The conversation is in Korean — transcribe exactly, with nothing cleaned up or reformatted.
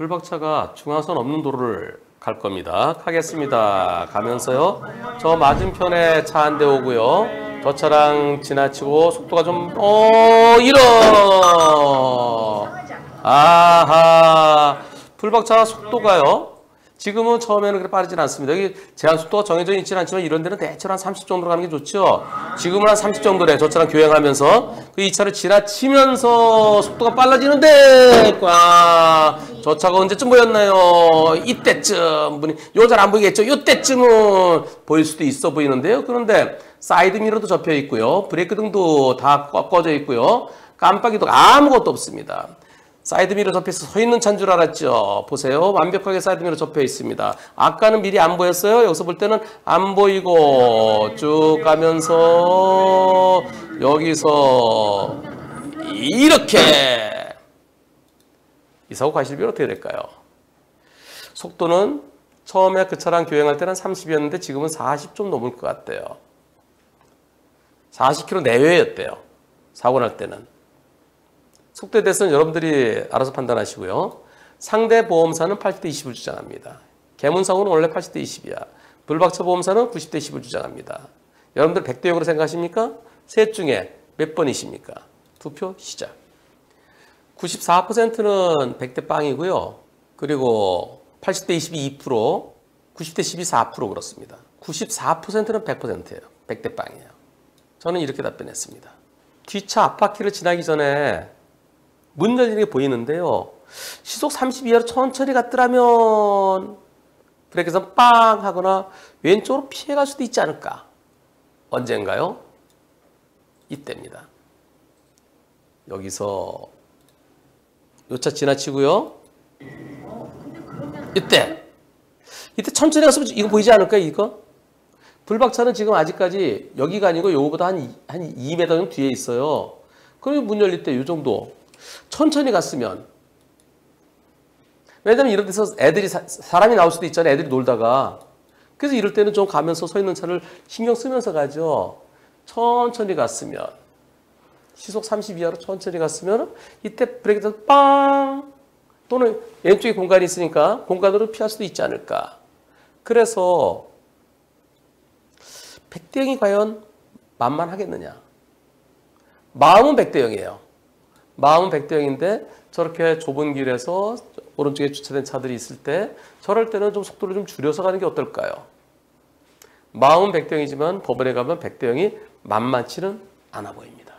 불박차가 중앙선 없는 도로를 갈 겁니다. 가겠습니다. 가면서요. 저 맞은편에 차 한 대 오고요. 저 차랑 지나치고 속도가 좀, 어, 이런! 아하. 불박차 속도가요. 지금은 처음에는 그렇게 빠르진 않습니다. 여기 제한 속도가 정해져 있지는 않지만 이런 데는 대체로 한 삼십 정도로 가는 게 좋죠. 지금은 한 삼십 정도래. 저 차랑 교행하면서 그 이 차를 지나치면서 속도가 빨라지는데 꽉. 저 차가 언제쯤 보였나요? 이때쯤 분이 요 잘 안 보이겠죠? 요때쯤은 보일 수도 있어 보이는데요. 그런데 사이드 미러도 접혀 있고요. 브레이크 등도 다 꺼져 있고요. 깜빡이도 아무것도 없습니다. 사이드미러 접혀서 서 있는 차인 줄 알았죠? 보세요. 완벽하게 사이드미러 접혀 있습니다. 아까는 미리 안 보였어요. 여기서 볼 때는 안 보이고 쭉 가면서 여기서 이렇게 이 사고 과실비는 어떻게 될까요? 속도는 처음에 그 차랑 교행할 때는 삼십이었는데 지금은 사십 좀 넘을 것 같대요. 사십 킬로미터 내외였대요. 사고 날 때는. 속도에 대해서는 여러분들이 알아서 판단하시고요. 상대 보험사는 팔십 대 이십을 주장합니다. 개문사고는 원래 팔십 대 이십이야. 불박차 보험사는 구십 대 십을 주장합니다. 여러분들 백 대 영으로 생각하십니까? 셋 중에 몇 번이십니까? 투표 시작. 구십사 퍼센트는 백 대 빵이고요. 그리고 팔십 대 이십이 이 퍼센트, 구십 대 십이 사 퍼센트 그렇습니다. 구십사 퍼센트는 백 퍼센트예요. 백 대 빵이에요. 저는 이렇게 답변했습니다. 뒷차 앞바퀴를 지나기 전에 문 열리는 게 보이는데요. 시속 삼십 이하로 천천히 갔더라면 브레이크에서 빵 하거나 왼쪽으로 피해갈 수도 있지 않을까? 언젠가요? 이때입니다. 여기서 요 차 지나치고요. 이때. 이때 천천히 갔으면 이거 보이지 않을까요? 이거? 불박차는 지금 아직까지 여기가 아니고 요거보다 한, 한 이 미터 정도 뒤에 있어요. 그럼 문 열릴 때 요 정도. 천천히 갔으면. 왜냐면 이런 데서 애들이, 사, 사람이 나올 수도 있잖아요. 애들이 놀다가. 그래서 이럴 때는 좀 가면서 서 있는 차를 신경 쓰면서 가죠. 천천히 갔으면. 시속 삼십 이하로 천천히 갔으면 이때 브레이크에서 빵! 또는 왼쪽에 공간이 있으니까 공간으로 피할 수도 있지 않을까. 그래서 백 대 영이 과연 만만하겠느냐. 마음은 백 대 영이에요. 마음은 백 대 영인데 저렇게 좁은 길에서 오른쪽에 주차된 차들이 있을 때 저럴 때는 좀 속도를 좀 줄여서 가는 게 어떨까요? 마음은 백 대 영이지만 법원에 가면 백 대 영이 만만치는 않아 보입니다.